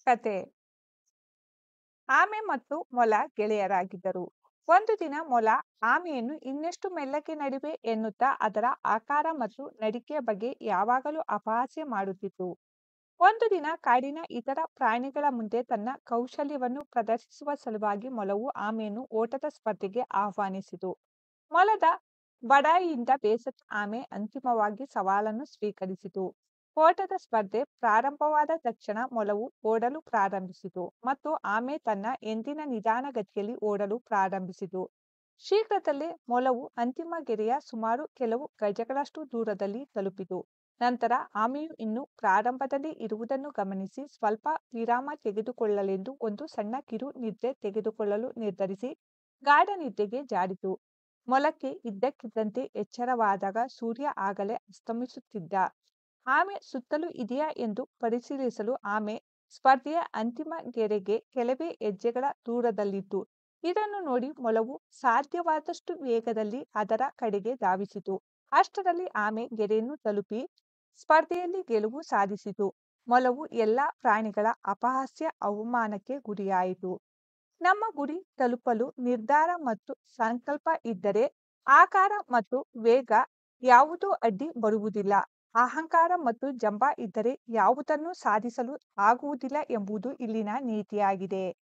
ಕತೆ. ಆಮೆ ಮತ್ತು ಮೊಲ ಗೆಳೆಯರಾಗಿದ್ದರು. ಒಂದು ದಿನ ಮೊಲ ಆಮೆಯನ್ನು ಇನ್ನೆಷ್ಟು ಮೆಲ್ಲಗೆ ನಡಿವೆ ಎನ್ನುತ್ತಾ ಅದರ ಆಕಾರ ಮತ್ತು ನಡಿಗೆಯ ಬಗ್ಗೆ ಯಾವಾಗಲೂ ಅಪಹಾಸ್ಯ ಮಾಡುತ್ತಿತ್ತು. ಒಂದು ದಿನ ಕಾಡಿನ ಇತರ ಪ್ರಾಣಿಗಳ ಮುಂದೆ ತನ್ನ ಕೌಶಲ್ಯವನ್ನು ಪ್ರದರ್ಶಿಸುವ ಸಲುವಾಗಿ ಮೊಲವು ಆಮೆಯನ್ನು ಓಟದ ಸ್ಪರ್ಧೆಗೆ ಆಹ್ವಾನಿಸಿತು. ಮೊಲದ ಬಡಾಯಿಯಿಂದ ಬೇಸತ್ತ ಆಮೆ ಅಂತಿಮವಾಗಿ ಸವಾಲನ್ನು ಸ್ವೀಕರಿಸಿತು. ಓಟದ ಸ್ಪರ್ಧೆ ಪ್ರಾರಂಭವಾದ ತಕ್ಷಣ ಮೊಲವು ಓಡಲು ಪ್ರಾರಂಭಿಸಿತು ಮತ್ತು ಆಮೆ ತನ್ನ ಎಂದಿನ ನಿಧಾನಗತಿಯಲ್ಲಿ ಓಡಲು ಪ್ರಾರಂಭಿಸಿತು. ಶೀಘ್ರದಲ್ಲೇ ಮೊಲವು ಅಂತಿಮ ಗೆರೆಯ ಸುಮಾರು ಕೆಲವು ಗಜಗಳಷ್ಟು ದೂರದಲ್ಲಿ ತಲುಪಿತು. ನಂತರ ಆಮೆಯು ಇನ್ನೂ ಪ್ರಾರಂಭದಲ್ಲಿ ಇರುವುದನ್ನು ಗಮನಿಸಿ ಸ್ವಲ್ಪ ವಿರಾಮ ತೆಗೆದುಕೊಳ್ಳಲೆಂದು ಒಂದು ಸಣ್ಣ ಕಿರು ನಿದ್ರೆ ತೆಗೆದುಕೊಳ್ಳಲು ನಿರ್ಧರಿಸಿ ಗಾಢ ನಿದ್ರೆಗೆ ಜಾರಿತು. ಮೊಲಕ್ಕೆ ಇದ್ದಕ್ಕಿದ್ದಂತೆ ಎಚ್ಚರವಾದಾಗ ಸೂರ್ಯ ಆಗಲೇ ಅಸ್ತಮಿಸುತ್ತಿದ್ದ. ಆಮೆ ಸುತ್ತಲೂ ಇದೆಯಾ ಎಂದು ಪರಿಶೀಲಿಸಲು ಆಮೆ ಸ್ಪರ್ಧೆಯ ಅಂತಿಮ ಗೆರೆಗೆ ಕೆಲವೇ ಹೆಜ್ಜೆಗಳ ದೂರದಲ್ಲಿತ್ತು. ಇದನ್ನು ನೋಡಿ ಮೊಲವು ಸಾಧ್ಯವಾದಷ್ಟು ವೇಗದಲ್ಲಿ ಅದರ ಕಡೆಗೆ ಧಾವಿಸಿತು. ಅಷ್ಟರಲ್ಲಿ ಆಮೆ ಗೆರೆಯನ್ನು ತಲುಪಿ ಸ್ಪರ್ಧೆಯಲ್ಲಿ ಗೆಲುವು ಸಾಧಿಸಿತು. ಮೊಲವು ಎಲ್ಲಾ ಪ್ರಾಣಿಗಳ ಅಪಹಾಸ್ಯ ಅವಮಾನಕ್ಕೆ ಗುರಿಯಾಯಿತು. ನಮ್ಮ ಗುರಿ ತಲುಪಲು ನಿರ್ಧಾರ ಮತ್ತು ಸಂಕಲ್ಪ ಇದ್ದರೆ ಆಕಾರ ಮತ್ತು ವೇಗ ಯಾವುದೂ ಅಡ್ಡಿ ಬರುವುದಿಲ್ಲ. ಅಹಂಕಾರ ಮತ್ತು ಜಂಬ ಇದ್ದರೆ ಯಾವುದನ್ನೂ ಸಾಧಿಸಲು ಆಗುವುದಿಲ್ಲ ಎಂಬುದು ಇಲ್ಲಿನ ನೀತಿಯಾಗಿದೆ.